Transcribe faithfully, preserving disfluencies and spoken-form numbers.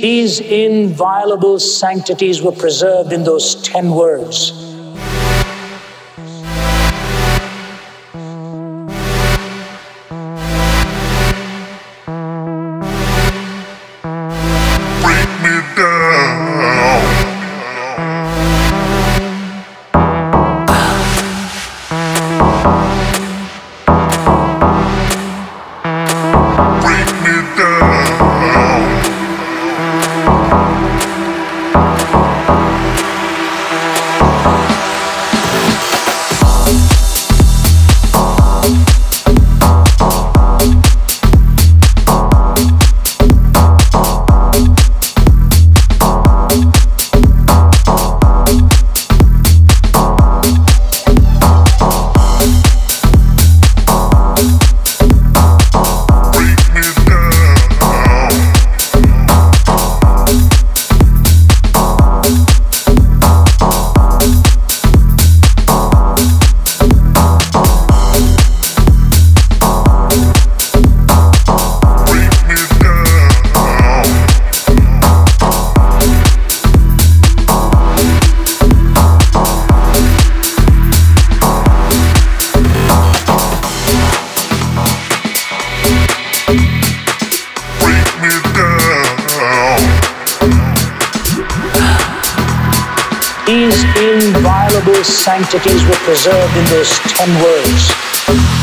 These inviolable sanctities were preserved in those ten words. Break me down. Break me down. These inviolable sanctities were preserved in those ten words.